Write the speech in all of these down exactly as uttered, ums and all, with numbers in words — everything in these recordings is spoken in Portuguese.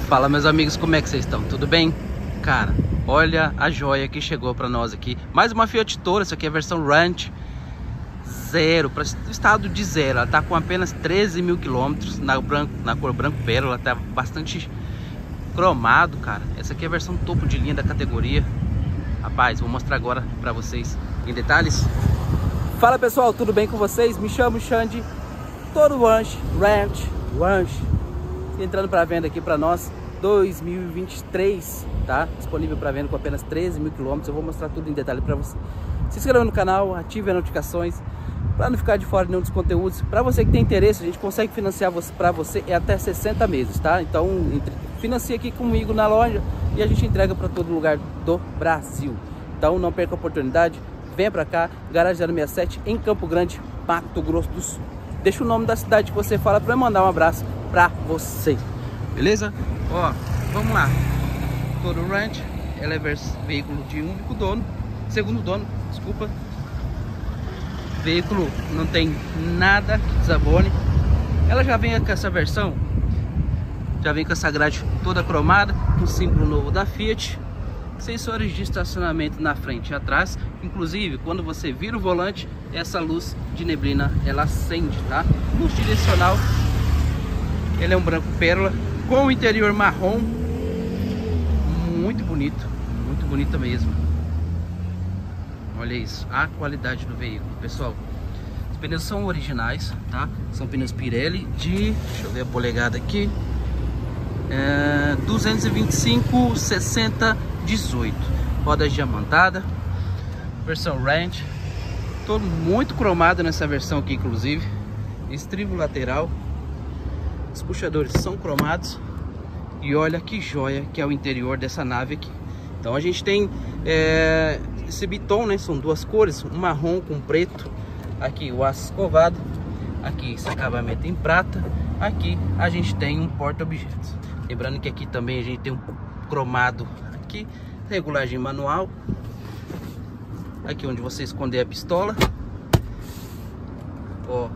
Fala, meus amigos, como é que vocês estão? Tudo bem? Cara, olha a joia que chegou pra nós aqui. Mais uma Fiat Toro, essa aqui é a versão Ranch zero, para estado de zero. Ela tá com apenas treze mil quilômetros na, branco, na cor branco pérola. Ela tá bastante cromado, cara. Essa aqui é a versão topo de linha da categoria. Rapaz, vou mostrar agora pra vocês em detalhes. Fala, pessoal, tudo bem com vocês? Me chamo Xande, Toro Ranch, Ranch, Ranch, entrando para venda aqui para nós, dois mil e vinte e três, tá? Disponível para venda com apenas treze mil quilômetros. Eu vou mostrar tudo em detalhe para você. Se inscreva no canal, ative as notificações para não ficar de fora de nenhum dos conteúdos. Para você que tem interesse, a gente consegue financiar para você é até sessenta meses, tá? Então, financia aqui comigo na loja e a gente entrega para todo lugar do Brasil. Então, não perca a oportunidade. Venha para cá, Garagem zero sessenta e sete em Campo Grande, Mato Grosso do Sul. Deixa o nome da cidade que você fala para eu mandar um abraço para você. Beleza? Ó, vamos lá. Toro Ranch, ela é veículo de único dono, segundo dono, desculpa. Veículo não tem nada que desabone. Ela já vem com essa versão, já vem com essa grade toda cromada, com o símbolo novo da Fiat. Sensores de estacionamento na frente e atrás. Inclusive, quando você vira o volante, essa luz de neblina ela acende, tá? Luz direcional. Ele é um branco pérola com o interior marrom, muito bonito, muito bonito mesmo. Olha isso, a qualidade do veículo, pessoal. Os pneus são originais, tá? São pneus Pirelli de, deixa eu ver a polegada aqui, é, duzentos e vinte e cinco, sessenta, dezoito. Rodas diamantada, versão Ranch. Todo muito cromado nessa versão aqui, inclusive. Estribo lateral. Os puxadores são cromados. E olha que joia que é o interior dessa nave aqui. Então a gente tem é, esse biton, né? São duas cores, um marrom com preto. Aqui o aço escovado. Aqui esse acabamento em prata. Aqui a gente tem um porta-objetos. Lembrando que aqui também a gente tem um cromado aqui, regulagem manual. Aqui onde você esconder a pistola. Ó,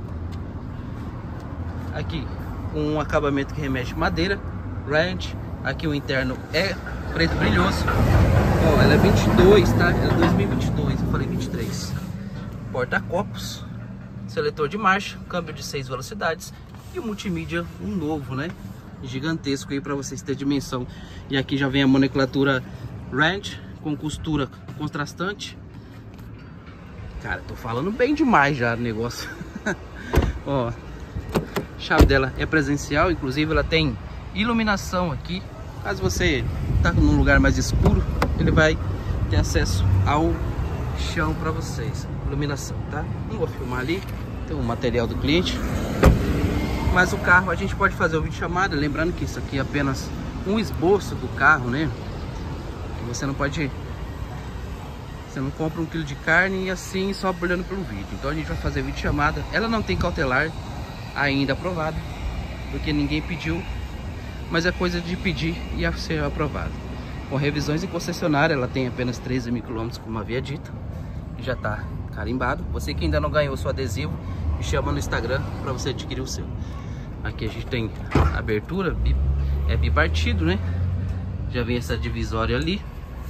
aqui um acabamento que remete madeira, Ranch. Aqui o interno é preto brilhoso. Ó, ela é vinte e dois, tá? Ela é dois mil e vinte e dois, eu falei vinte e três. Porta-copos, seletor de marcha, câmbio de seis velocidades e o multimídia, um novo, né? Gigantesco aí para vocês terem dimensão. E aqui já vem a nomenclatura Ranch com costura contrastante. Cara, tô falando bem demais já do negócio. Ó, a chave dela é presencial, inclusive ela tem iluminação aqui. Caso você tá num lugar mais escuro, ele vai ter acesso ao chão para vocês. Iluminação, tá? Não vou filmar ali, tem o material do cliente. Mas o carro a gente pode fazer o vídeo chamada, lembrando que isso aqui é apenas um esboço do carro, né? E você não pode, você não compra um quilo de carne e assim só olhando pelo vídeo. Então a gente vai fazer vídeo chamada. Ela não tem cautelar ainda aprovado, porque ninguém pediu, mas é coisa de pedir e a ser aprovado. Com revisões em concessionária, ela tem apenas treze mil quilômetros, como havia dito, já está carimbado. Você que ainda não ganhou seu adesivo, me chama no Instagram para você adquirir o seu. Aqui a gente tem abertura, é bipartido, né? Já vem essa divisória ali.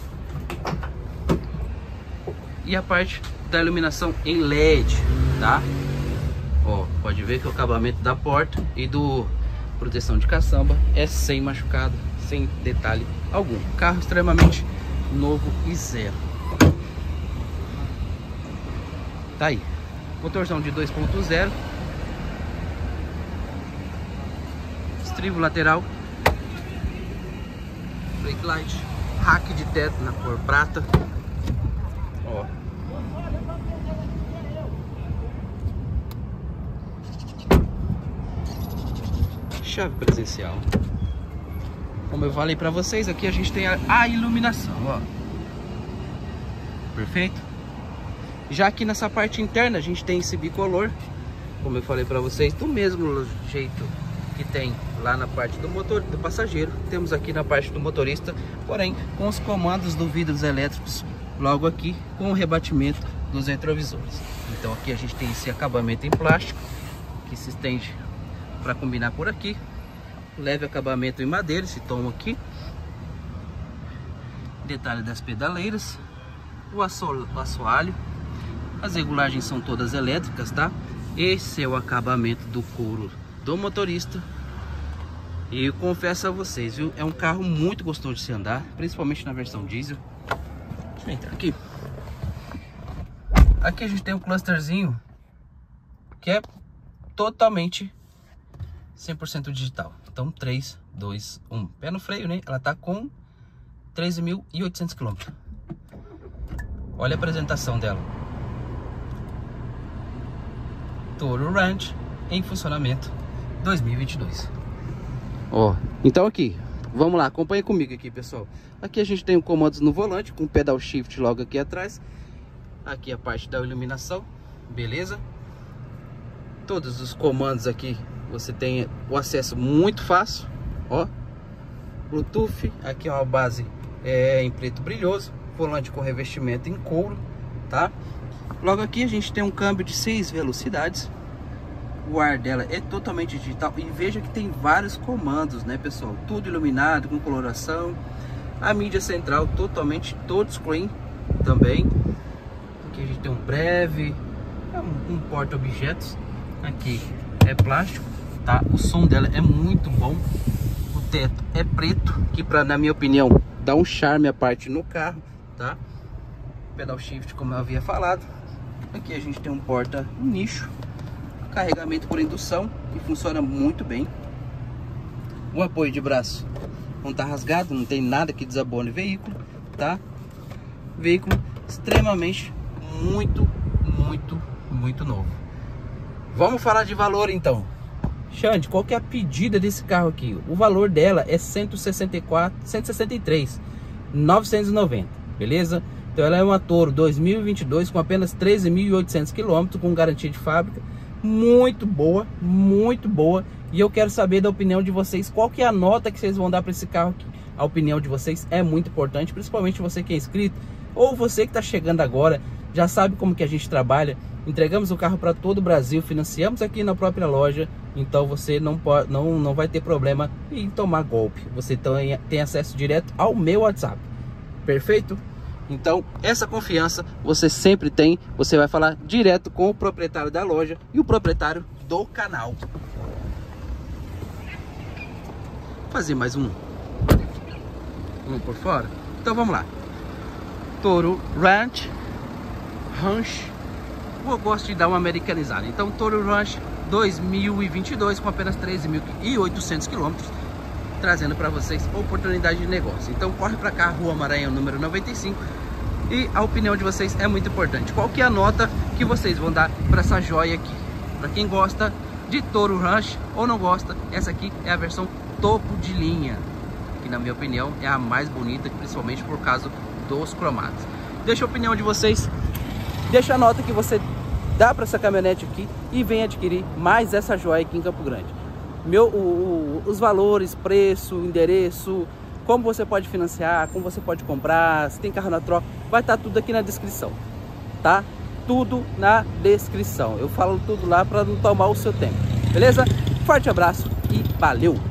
E a parte da iluminação em L E D, tá? Ó, pode ver que o acabamento da porta e do proteção de caçamba é sem machucado, sem detalhe algum. Carro extremamente novo e zero. Tá aí. Motorzão de dois ponto zero. Estribo lateral. Brake light. Rack de teto na cor prata. Ó. Chave presencial. Como eu falei pra vocês, aqui a gente tem a, a iluminação, ó. Perfeito? Já aqui nessa parte interna a gente tem esse bicolor, como eu falei pra vocês, do mesmo jeito que tem lá na parte do motor do passageiro, temos aqui na parte do motorista, porém com os comandos do vidros elétricos logo aqui, com o rebatimento dos retrovisores. Então aqui a gente tem esse acabamento em plástico que se estende para combinar por aqui. leve acabamento em madeira, esse tom aqui. Detalhe das pedaleiras, o assoalho, o assoalho. As regulagens são todas elétricas, tá? Esse é o acabamento do couro do motorista. E eu confesso a vocês, viu? É um carro muito gostoso de se andar, principalmente na versão diesel. Deixa eu entrar aqui. Aqui a gente tem um clusterzinho que é totalmente cem por cento digital. Então três, dois, um. Pé no freio, né? Ela tá com treze mil e oitocentos quilômetros. Olha a apresentação dela. Toro Ranch em funcionamento dois mil e vinte e dois. Ó, então aqui, vamos lá, acompanha comigo aqui, pessoal. Aqui a gente tem um comandos no volante com pedal shift logo aqui atrás. Aqui a parte da iluminação, beleza? Todos os comandos aqui você tem o acesso muito fácil, ó. Bluetooth, aqui é uma base é, em preto brilhoso, volante com revestimento em couro, tá? Logo aqui a gente tem um câmbio de seis velocidades. O ar dela é totalmente digital e veja que tem vários comandos, né, pessoal? Tudo iluminado, com coloração. A mídia central totalmente touchscreen também. Aqui a gente tem um breve, é um, um porta-objetos. Aqui é plástico, tá? O som dela é muito bom. O teto é preto, que pra, na minha opinião, dá um charme à parte no carro, tá? Pedal shift, como eu havia falado. Aqui a gente tem um porta um nicho, carregamento por indução, que funciona muito bem. O apoio de braço não tá rasgado, não tem nada que desabone o veículo, tá? Veículo extremamente muito, muito, muito novo. Vamos falar de valor então. Xande, qual que é a pedida desse carro aqui? O valor dela é cento e sessenta e quatro, cento e sessenta e três mil novecentos e noventa, beleza? Então ela é uma Toro dois mil e vinte e dois com apenas treze mil e oitocentos quilômetros, com garantia de fábrica. Muito boa, muito boa. E eu quero saber da opinião de vocês, qual que é a nota que vocês vão dar para esse carro aqui. A opinião de vocês é muito importante, principalmente você que é inscrito, ou você que está chegando agora, já sabe como que a gente trabalha. Entregamos o carro para todo o Brasil, financiamos aqui na própria loja, então você não, pode, não, não vai ter problema em tomar golpe. Você tem, tem acesso direto ao meu WhatsApp, perfeito? Então, essa confiança você sempre tem. Você vai falar direto com o proprietário da loja e o proprietário do canal. Vou fazer mais um. Um por fora. Então, vamos lá. Toro Ranch. Ranch. Eu gosto de dar uma americanizada. Então, Toro Ranch dois mil e vinte e dois com apenas treze mil e oitocentos quilômetros. Trazendo para vocês oportunidade de negócio. Então corre para cá, Rua Maranhão, número noventa e cinco. E a opinião de vocês é muito importante. Qual que é a nota que vocês vão dar para essa joia aqui? Para quem gosta de Toro Ranch ou não gosta, essa aqui é a versão topo de linha, que na minha opinião é a mais bonita, principalmente por causa dos cromados. Deixa a opinião de vocês, deixa a nota que você dá para essa caminhonete aqui e vem adquirir mais essa joia aqui em Campo Grande. Meu, o, o, os valores, preço, endereço, como você pode financiar, como você pode comprar, se tem carro na troca, vai estar tudo aqui na descrição, tá? Tudo na descrição. Eu falo tudo lá para não tomar o seu tempo, beleza? Forte abraço e valeu!